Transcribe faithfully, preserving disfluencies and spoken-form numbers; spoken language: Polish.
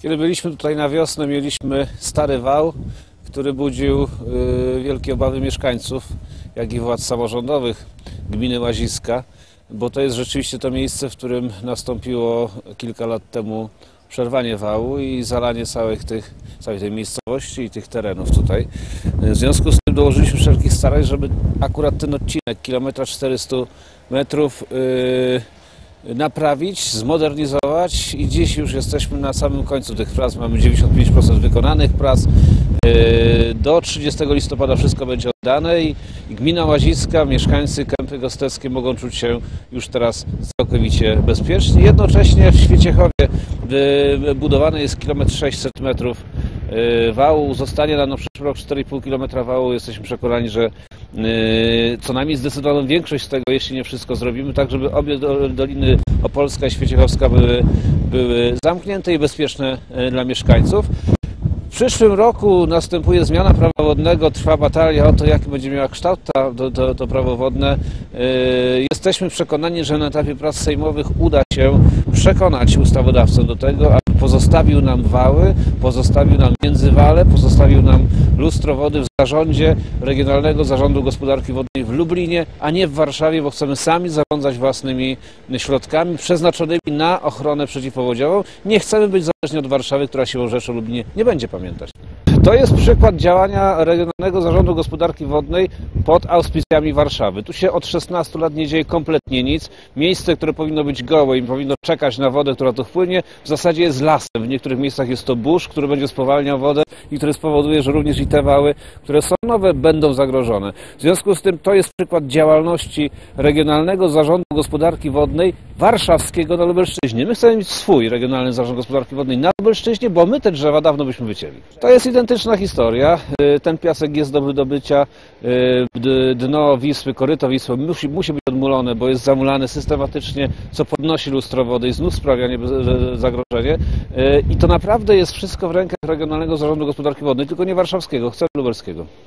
Kiedy byliśmy tutaj na wiosnę, mieliśmy stary wał, który budził y, wielkie obawy mieszkańców, jak i władz samorządowych gminy Łaziska, bo to jest rzeczywiście to miejsce, w którym nastąpiło kilka lat temu przerwanie wału i zalanie całych tych, całej tej miejscowości i tych terenów tutaj. W związku z tym dołożyliśmy wszelkich starań, żeby akurat ten odcinek, kilometra czterysta metrów, yy, naprawić, zmodernizować i dziś już jesteśmy na samym końcu tych prac. Mamy dziewięćdziesiąt pięć procent wykonanych prac. Do trzydziestego listopada wszystko będzie oddane i gmina Łaziska, mieszkańcy Kępy Gosteckie mogą czuć się już teraz całkowicie bezpiecznie. Jednocześnie w Świeciechowie budowany jest kilometr sześćset metrów wału. Zostanie nam na przyszły rok cztery i pół kilometra wału. Jesteśmy przekonani, że co najmniej zdecydowaną większość z tego, jeśli nie wszystko, zrobimy tak, żeby obie doliny Opolska i Świeciechowska były, były zamknięte i bezpieczne dla mieszkańców. W przyszłym roku następuje zmiana prawa wodnego, trwa batalia o to, jaki będzie miała kształt to, to, to prawo wodne. Jesteśmy przekonani, że na etapie prac sejmowych uda się przekonać ustawodawcę do tego, aby pozostawił nam wały, pozostawił nam międzywale, pozostawił nam lustro wody w zarządzie Regionalnego Zarządu Gospodarki Wodnej w Lublinie, a nie w Warszawie, bo chcemy sami zarządzać własnymi środkami przeznaczonymi na ochronę przeciwpowodziową. Nie chcemy być zależni od Warszawy, która siłą rzeczy o Lublinie nie będzie pamiętać. To jest przykład działania Regionalnego Zarządu Gospodarki Wodnej pod auspicjami Warszawy. Tu się od szesnastu lat nie dzieje kompletnie nic. Miejsce, które powinno być gołe i powinno czekać na wodę, która tu wpłynie, w zasadzie jest lasem. W niektórych miejscach jest to burz, który będzie spowalniał wodę i który spowoduje, że również i te wały, które są nowe, będą zagrożone. W związku z tym to jest przykład działalności Regionalnego Zarządu Gospodarki Wodnej warszawskiego na Lubelszczyźnie. My chcemy mieć swój Regionalny Zarząd Gospodarki Wodnej na Lubelszczyźnie, bo my te drzewa dawno byśmy wycięli. To jest identyczna historia. Ten piasek jest do wydobycia. Dno Wisły, koryto Wisły musi, musi być odmulone, bo jest zamulane systematycznie, co podnosi lustro wody i znów sprawia zagrożenie. I to naprawdę jest wszystko w rękach Regionalnego Zarządu Gospodarki Wodnej, tylko nie warszawskiego, chcemy lubelskiego.